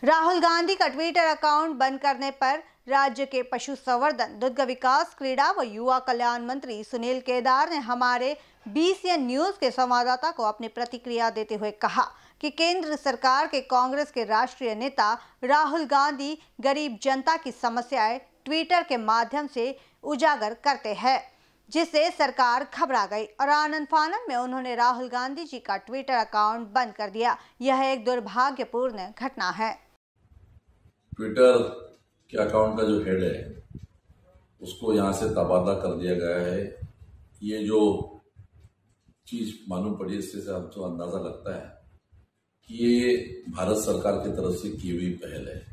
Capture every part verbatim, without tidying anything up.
राहुल गांधी का Twitter account बंद करने पर राज्य के पशु संवर्धन, दुग्ध विकास, क्रीड़ा व युवा कल्याण मंत्री सुनील केदार ने हमारे बीसीएन न्यूज के संवाददाता को अपनी प्रतिक्रिया देते हुए कहा कि केंद्र सरकार के कांग्रेस के राष्ट्रीय नेता राहुल गांधी गरीब जनता की समस्याएं ट्विटर के माध्यम से उजागर करते हैं, जिससे सरकार घबरा गई और आनन फानन में उन्होंने राहुल गांधी जी का ट्विटर अकाउंट बंद कर दिया। यह एक दुर्भाग्यपूर्ण घटना है। ट्विटर के अकाउंट का जो हेड है उसको यहाँ से तबादला कर दिया गया है। ये जो चीज मालूम पड़ी इससे से हमको अंदाजा लगता है कि ये भारत सरकार की तरफ से की हुई पहल है।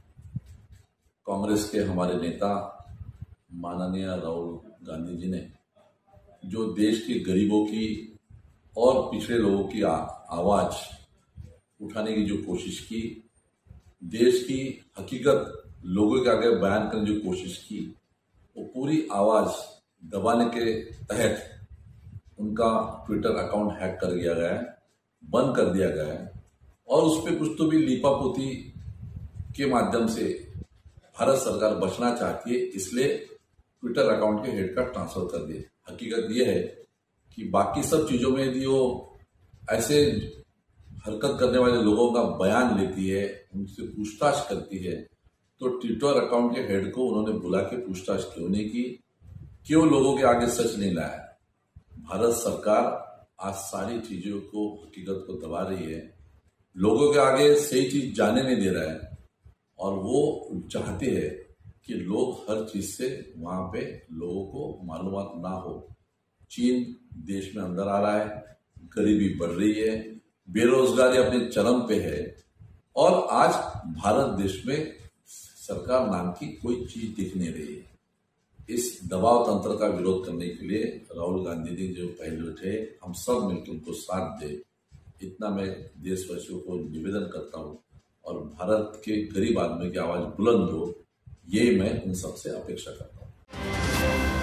कांग्रेस के हमारे नेता माननीय राहुल गांधी जी ने जो देश के गरीबों की और पिछड़े लोगों की आ, आवाज उठाने की जो कोशिश की, देश की हकीकत लोगों के आगे बयान करने की जो कोशिश की, वो पूरी आवाज दबाने के तहत उनका ट्विटर अकाउंट हैक कर दिया गया है, बंद कर दिया गया है और उस पर कुछ तो भी लीपापोती के माध्यम से भारत सरकार बचना चाहती है, इसलिए ट्विटर अकाउंट के हेड का ट्रांसफर कर दिए। हकीकत यह है कि बाकी सब चीजों में यदि वो ऐसे हरकत करने वाले लोगों का बयान लेती है, उनसे पूछताछ करती है, तो ट्विटर अकाउंट के हेड को उन्होंने बुला के पूछताछ क्यों नहीं की, क्यों लोगों के आगे सच नहीं लाया। भारत सरकार आज सारी चीजों को, हकीकत को दबा रही है, लोगों के आगे सही चीज जाने नहीं दे रहा है और वो चाहते हैं कि लोग हर चीज से वहां पे लोगों को मालूमात ना हो। चीन देश में अंदर आ रहा है, गरीबी बढ़ रही है, बेरोजगारी अपने चरम पे है और आज भारत देश में सरकार नाम की कोई चीज दिख नहीं रही है। इस दबाव तंत्र का विरोध करने के लिए राहुल गांधी जी जो पहले उठे, हम सब मिलकर उनको साथ दे, इतना मैं देशवासियों को निवेदन करता हूँ और भारत के गरीब आदमी की आवाज बुलंद हो, ये मैं उन सबसे अपेक्षा करता हूँ।